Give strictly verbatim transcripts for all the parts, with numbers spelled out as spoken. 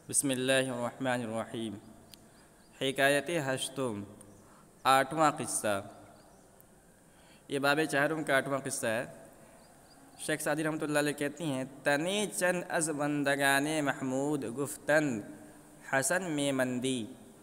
بسم اللہ الرحمن الرحیم۔ حکایت ہشتم، آٹھواں قصہ۔ یہ باب چہارم کا آٹھواں قصہ ہے۔ شیخ سعدی رحمۃ اللہ علیہ کہتی ہیں، تنی چند از بندگان محمود گفتن حسن میں مندی۔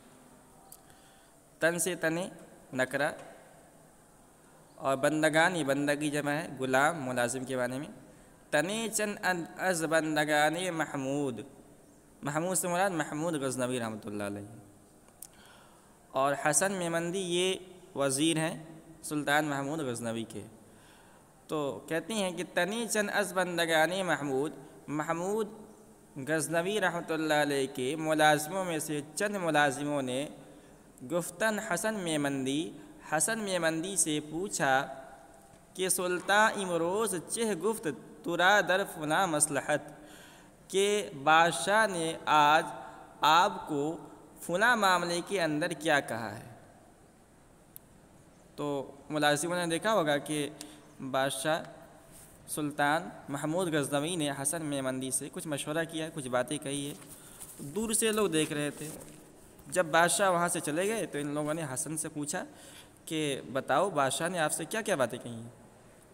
تن سے تنے نکرہ اور بندگانی بندگی جمع ہے، غلام ملازم کے معنی میں۔ تنی چند از بندگان محمود، محمود سے مراد محمود غزنوی رحمۃ اللہ علیہ، اور حسن میمندی یہ وزیر ہیں سلطان محمود غزنوی کے۔ تو کہتی ہیں کہ تنی چند از بندگان محمود، محمود غزنوی رحمۃ اللہ علیہ کے ملازموں میں سے چند ملازموں نے گفتن حسن میمندی، حسن میمندی سے پوچھا کہ سلطان امروز چہ گفت ترا در فنا مصلحت، کہ بادشاہ نے آج آپ کو فلاں معاملے کے اندر کیا کہا ہے۔ تو ملازموں نے دیکھا ہوگا کہ بادشاہ سلطان محمود غزنوی نے حسن میمندی سے کچھ مشورہ کیا ہے، کچھ باتیں کہی ہے۔ دور سے لوگ دیکھ رہے تھے۔ جب بادشاہ وہاں سے چلے گئے تو ان لوگوں نے حسن سے پوچھا کہ بتاؤ بادشاہ نے آپ سے کیا کیا باتیں کہی ہیں۔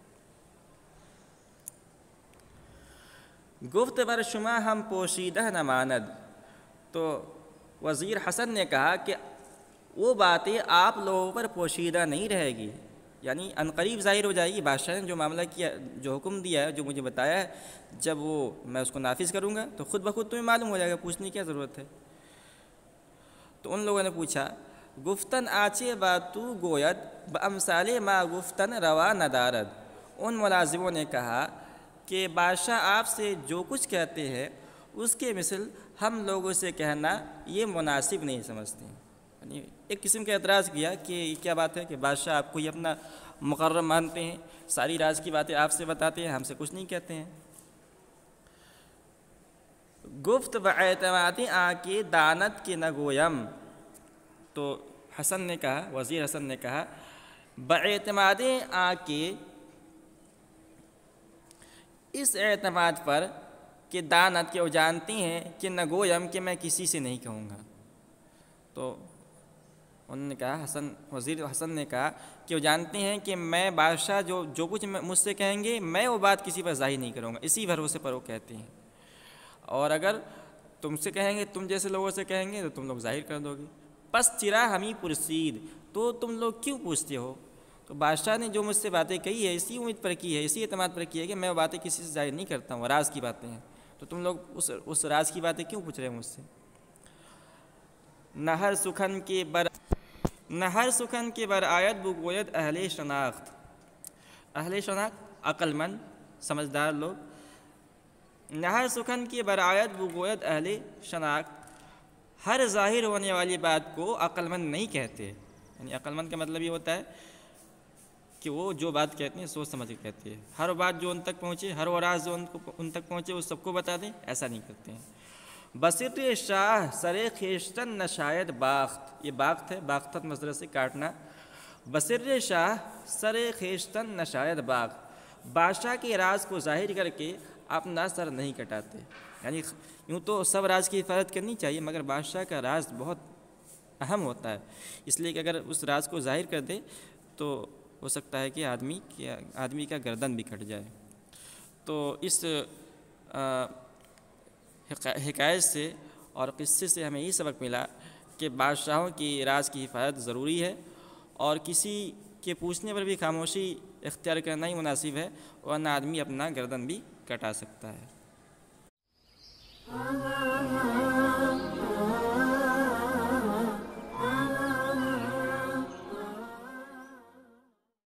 گفت بر شما ہم پوشیدہ نہ ماند، تو وزیر حسن نے کہا کہ وہ باتیں آپ لوگوں پر پوشیدہ نہیں رہے گی، یعنی عنقریب ظاہر ہو جائے گی۔ بادشاہ نے جو معاملہ کیا، جو حکم دیا ہے، جو مجھے بتایا ہے، جب وہ میں اس کو نافذ کروں گا تو خود بخود تمہیں معلوم ہو جائے گا، پوچھنے کی کیا ضرورت ہے۔ تو ان لوگوں نے پوچھا، گفتن آچے باتو گوید بامثال ما گفتن روا ندارد۔ ان ملازموں نے کہا کہ بادشاہ آپ سے جو کچھ کہتے ہیں اس کے مثل ہم لوگوں سے کہنا یہ مناسب نہیں سمجھتے ہیں۔ یعنی ایک قسم کا اعتراض کیا کہ یہ کیا بات ہے کہ بادشاہ آپ کو یہ اپنا مقرر مانتے ہیں، ساری راز کی باتیں آپ سے بتاتے ہیں، ہم سے کچھ نہیں کہتے ہیں۔ گفت باعتماد آ کے دانت کے نگویم، تو حسن نے کہا، وزیر حسن نے کہا، باعتماد آ کے اس اعتماد پر کہ دانت کے وہ جانتی ہیں کہ نگویم کہ میں کسی سے نہیں کہوں گا۔ تو انہوں نے کہا، حسن وزیر حسن نے کہا کہ وہ جانتے ہیں کہ میں بادشاہ جو جو کچھ مجھ سے کہیں گے میں وہ بات کسی پر ظاہر نہیں کروں گا، اسی بھروسے پر وہ کہتے ہیں، اور اگر تم سے کہیں گے، تم جیسے لوگوں سے کہیں گے تو تم لوگ ظاہر کر دو گے۔ پس چرا ہمیں پرسید، تو تم لوگ کیوں پوچھتے ہو؟ تو بادشاہ نے جو مجھ سے باتیں کہی ہے اسی امید پر کی ہے، اسی اعتماد پر کی ہے کہ میں وہ باتیں کسی سے ظاہر نہیں کرتا ہوں، راز کی باتیں ہیں، تو تم لوگ اس اس راز کی باتیں کیوں پوچھ رہے ہیں مجھ سے؟ نہر سخن کے بر نہر سخن کے برآیت بگوید اہل شناخت، اہل شناخت عقل مند سمجھدار لوگ۔ نہر سخن کے برآیت بگوید اہل شناخت، ہر ظاہر ہونے والی بات کو عقل مند نہیں کہتے۔ یعنی عقل مند کا مطلب یہ ہوتا ہے کہ وہ جو بات کہتے ہیں سوچ سمجھ کے کہتے ہیں، ہر بات جو ان تک پہنچے، ہر وہ راز جو ان کو ان تک پہنچے وہ سب کو بتا دیں، ایسا نہیں کرتے ہیں۔ بصر شاہ سر خیشتن نشاید باخت، یہ باخت ہے، باختت مصدر سے کاٹنا۔ بصر شاہ سر خیشتن نشاید باخت، بادشاہ کے راز کو ظاہر کر کے اپنا سر نہیں کٹاتے۔ یعنی یوں تو سب راز کی حفاظت کرنی چاہیے، مگر بادشاہ کا راز بہت اہم ہوتا ہے، اس لیے کہ اگر اس راز کو ظاہر کر دے تو ہو سکتا ہے کہ آدمی کیا آدمی کا گردن بھی کٹ جائے۔ تو اس حکایت سے اور قصے سے ہمیں یہ سبق ملا کہ بادشاہوں کی راز کی حفاظت ضروری ہے، اور کسی کے پوچھنے پر بھی خاموشی اختیار کرنا ہی مناسب ہے، ورنہ آدمی اپنا گردن بھی کٹا سکتا ہے۔